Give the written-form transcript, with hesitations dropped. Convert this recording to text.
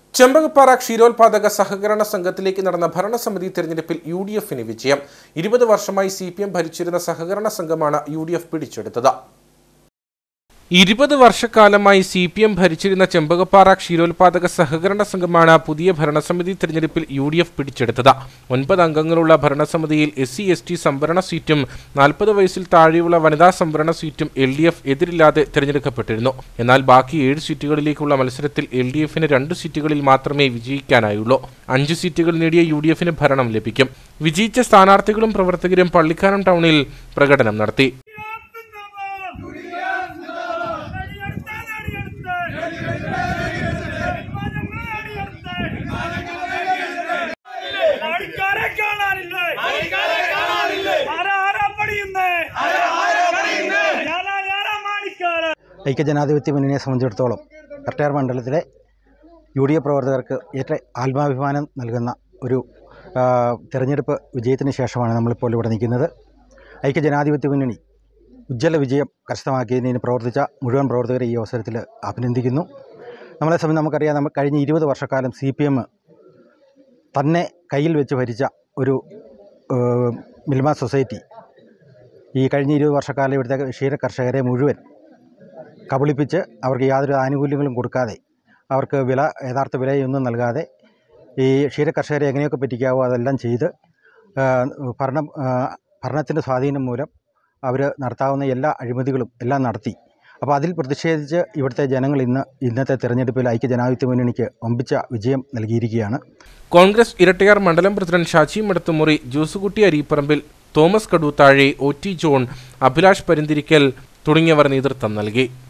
ചെമ്പകപ്പാറ ക്ഷീരോത്പാദക സഹകരണ സംഘത്തിലേക്ക് നടന്ന ഭരണസമിതി തെരഞ്ഞെടുപ്പിൽ യുഡിഎഫിന് വിജയം. 20 വർഷമായി സിപിഎം ഭരിച്ചിരുന്ന സഹകരണ സംഘമാണ് യുഡിഎഫ് പിടിച്ചെടുത്തത്. 20 വർഷക്കാലമായി സിപിഎം ഭരിച്ചിരുന്ന ചെമ്പകപ്പാറ ക്ഷീരോത്പാദക സഹകരണ സംഘമാണ് പുതിയ ഭരണസമിതി തെരഞ്ഞെടുപ്പിൽ യുഡിഎഫ് പിടിച്ചെടുത്തത്. 9 അംഗങ്ങളുള്ള ഭരണസമിതിയിൽ SC/ST സംവരണ സീറ്റും 40 വയസ്സിൽ താഴെയുള്ള വനിതാ സംവരണ സീറ്റും LDF എതിരില്ലാതെ തെരഞ്ഞെടുക്കപ്പെട്ടിരുന്നു. എന്നാൽ ബാക്കി 7 സീറ്റുകളിലേക്കുള്ള മത്സരത്തിൽ LDFിന് 2 സീറ്റുകളിൽ മാത്രമേ വിജയിക്കാനായുള്ളൂ. 5 സീറ്റുകൾ നേടിയ യുഡിഎഫിന് ഭരണം ലഭിക്കും. വിജയിച്ച സ്ഥാനാർത്ഥികളും പ്രവർത്തകരും പള്ളിക്കാനം ടൗണിൽ പ്രകടനം നടത്തി. ഐക്യജനാധിപത്യ മുന്നണിയെ സംബന്ധിച്ചിടത്തോളം കട്ടയാർ മണ്ഡലത്തിലെ UDF പ്രവർത്തകർക്ക് ഏറ്റവും ആത്മാഭിമാനം നൽകുന്ന ഒരു തെരഞ്ഞെടുപ്പ് വിജയത്തിന് ശേഷമാണ് നമ്മളിപ്പോൾ ഇവിടെ നിൽക്കുന്നത്. ഐക്യജനാധിപത്യ മുന്നണി ഉജ്ജ്വല വിജയം കരസ്ഥമാക്കിയതിന് പ്രവർത്തിച്ച മുഴുവൻ പ്രവർത്തകരെ ഈ അവസരത്തിൽ അഭിനന്ദിക്കുന്നു. നമ്മളെ സംബന്ധിച്ച് നമുക്കറിയാം, കഴിഞ്ഞ 20 വർഷക്കാലം CPM തന്നെ കയ്യിൽ വെച്ച് ഭരിച്ച ഒരു മിൽമ സൊസൈറ്റി ഈ കഴിഞ്ഞ 20 വർഷക്കാലം ഇവിടുത്തെ ക്ഷീര കർഷകരെ മുഴുവൻ കബളിപ്പിച്ച് അവർക്ക് യാതൊരു ആനുകൂല്യങ്ങളും കൊടുക്കാതെ, അവർക്ക് യഥാർത്ഥ വിലയൊന്നും നൽകാതെ ഈ ക്ഷീര കർഷകരെ എങ്ങനെയൊക്കെ പറ്റിക്കാവോ അതെല്ലാം ചെയ്ത് ഭരണത്തിൻ്റെ സ്വാധീനം മൂലം അവർ നടത്താവുന്ന എല്ലാ അഴിമതികളും എല്ലാം നടത്തി. അപ്പോൾ അതിൽ പ്രതിഷേധിച്ച് ഇവിടുത്തെ ജനങ്ങൾ ഇന്നത്തെ തെരഞ്ഞെടുപ്പിൽ ഐക്യജനാധിപത്യ മുന്നണിക്ക് വമ്പിച്ച വിജയം നൽകിയിരിക്കുകയാണ്. കോൺഗ്രസ് ഇരട്ടയാർ മണ്ഡലം പ്രസിഡന്റ് ഷാജി മടത്തുമുറി, ജോസുകുട്ടി അരീപ്പറമ്പിൽ, തോമസ് കടൂത്താഴി, OT ജോൺ, അഭിലാഷ് പരിന്തിരിക്കൽ തുടങ്ങിയവർ നേതൃത്വം നൽകി.